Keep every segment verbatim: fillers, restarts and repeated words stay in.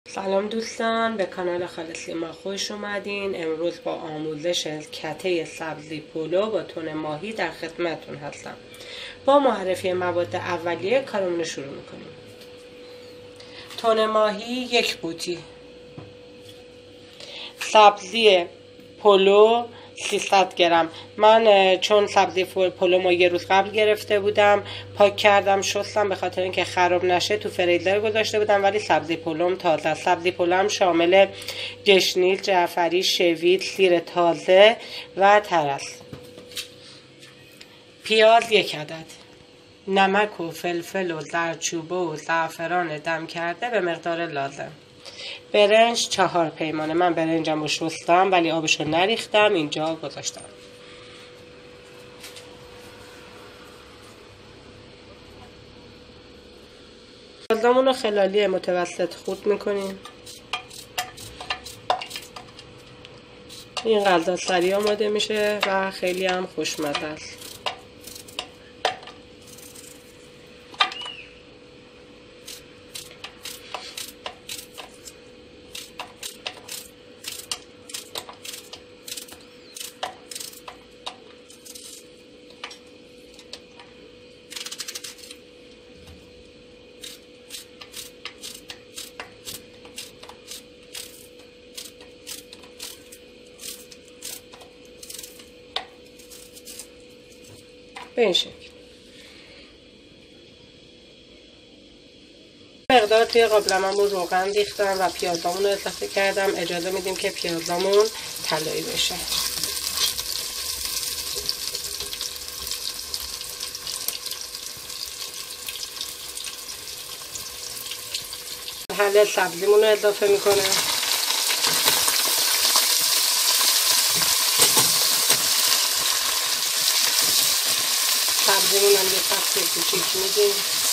سلام دوستان، به کانال خالص لیما خوش اومدین. امروز با آموزش کته سبزی پلو با تن ماهی در خدمتتون هستم. با معرفی مواد اولیه کارمون رو شروع میکنیم. تن ماهی یک قوطی، سبزی پلو سیصد گرم. من چون سبزی پلو ما یه روز قبل گرفته بودم، پاک کردم شستم به خاطر اینکه خراب نشه، تو فریزر گذاشته بودم، ولی سبزی پلوم تازه. سبزی پلوم شامل گشنیز، جعفری، شوید، سیر تازه و ترس. پیاز یک عدد، نمک و فلفل و زردچوبه و زعفران دم کرده به مقدار لازم. برنج چهار پیمانه. من برنجم رو شستم ولی آبشو نریختم، اینجا گذاشتم. پیازمون رو خلالی متوسط خورد میکنیم. این غذا سریع آماده میشه و خیلی هم خوشمزه است. به این شکل مقدار توی قابلمه‌مون روغن ریختم و پیازامون رو اضافه کردم. اجازه میدیم که پیازامون طلایی بشه. مرحله سبزیمون رو اضافه میکنم. سبزیمون هم یه تفته کوچیک میدیم.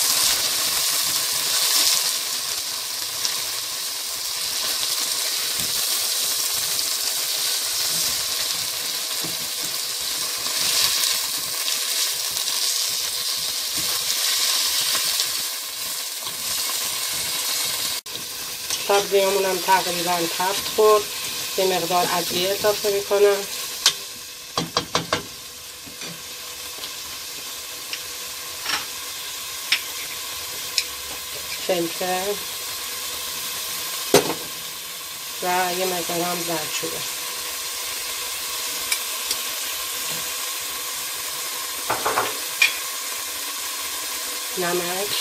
سبزیمون هم تقریبا تفت خورد. یه مقدار ادویه اضافه میکنم. فلفل و یه مقدار هم زردچوبه. نمک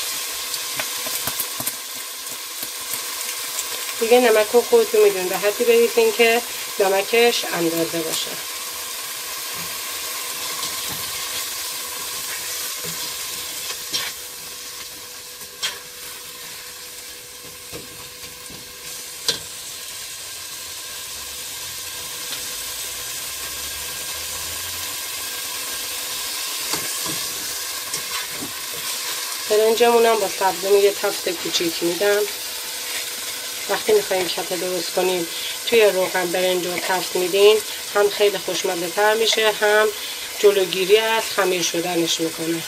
دیگه نمک رو خودتون میدونید، به حدی بریزین که نمکش اندازه باشه. برنجمونم با سبزیمون یه تفت کوچیک میدم. وقتی میخوایم کته درست کنیم توی روغن برنج رو تفت میدین، هم خیلی خوشمزه تر میشه، هم جلوگیری از خمیر شدنش میکنه.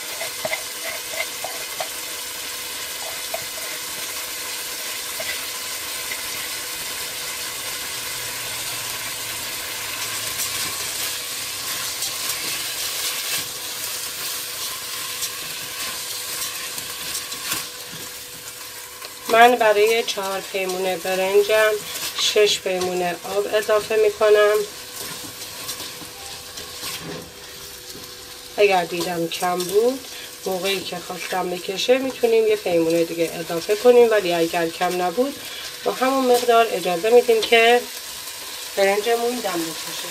من برای چهار پیمونه برنجم شش پیمونه آب اضافه میکنم. اگر دیدم کم بود موقعی که خواستم بکشه میتونیم یه پیمونه دیگه اضافه کنیم، ولی اگر کم نبود با همون مقدار اجازه میدیم که برنجمون دم بکشه.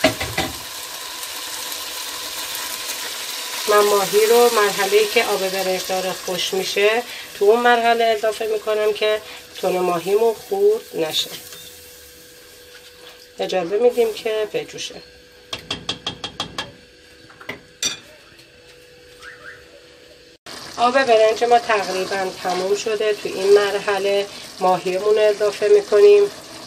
من ماهی رو مرحله‌ای که آب برنج داره خوش میشه تو اون مرحله اضافه میکنم که تن ماهیمون خورد نشه. اجازه میدیم که بجوشه. آب برنج ما تقریبا تموم شده. تو این مرحله ماهیمون رو اضافه میکنیم.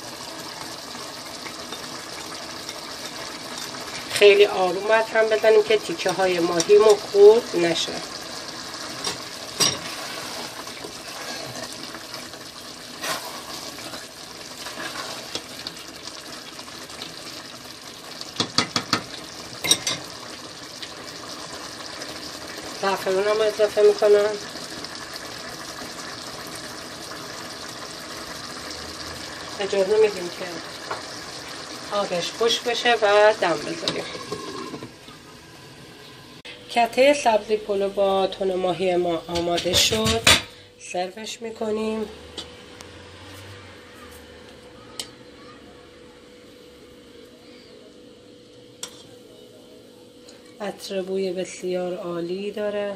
خیلی آروم باید هم بزنیم که تیکه های ماهیمون خورد نشه. زعفرون هم اضافه میکنم. اجازه میدیم که آبش خوش بشه و دم بذاریم. کته سبزی پلو با تن ماهی ما آماده شد. سروش میکنیم. عطر بوی بسیار عالی داره.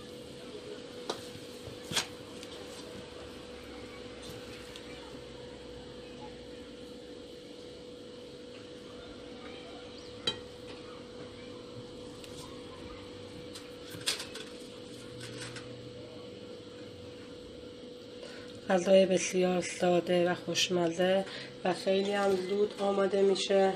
غذای بسیار ساده و خوشمزه و خیلی هم زود آماده میشه.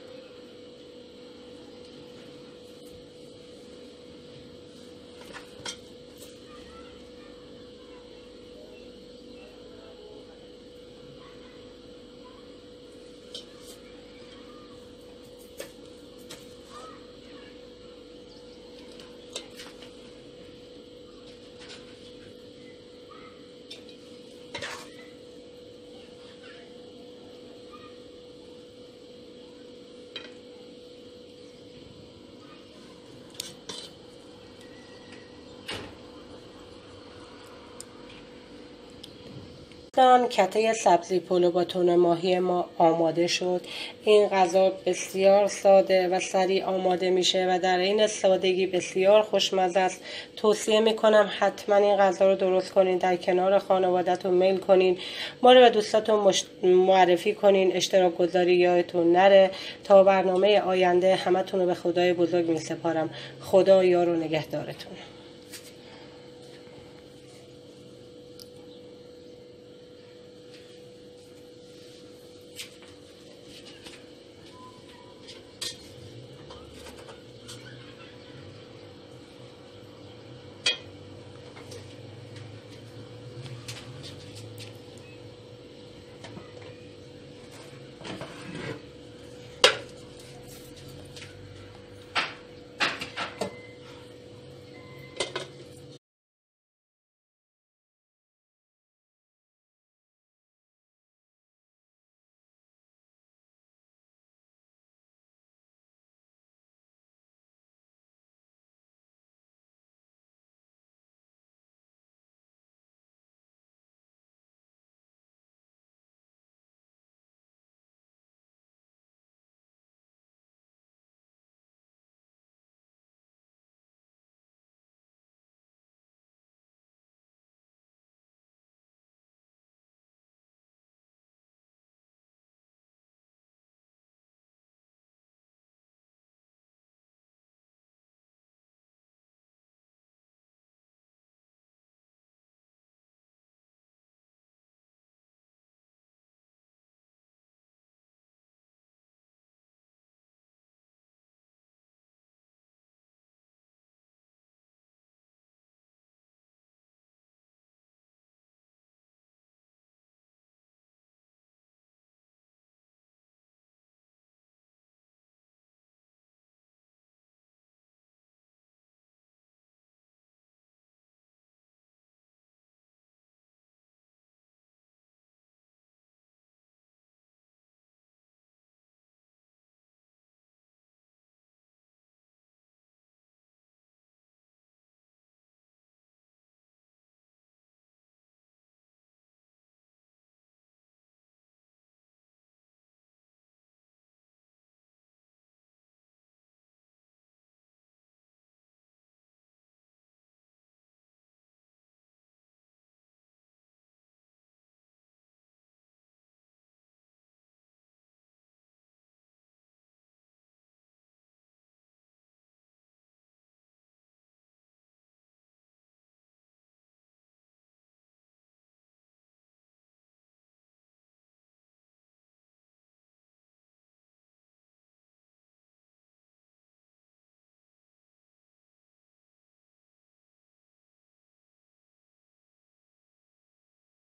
کته سبزی پلو با تن ماهی ما آماده شد. این غذا بسیار ساده و سریع آماده میشه و در این سادگی بسیار خوشمزه است. توصیه میکنم حتما این غذا رو درست کنین، در کنار خانواده‌تون میل کنین، ما رو به دوستاتون معرفی کنین. اشتراک گذاری یادتون نره. تا برنامه آینده همتون رو به خدای بزرگ میسپارم. خدا یار و نگهدارتون.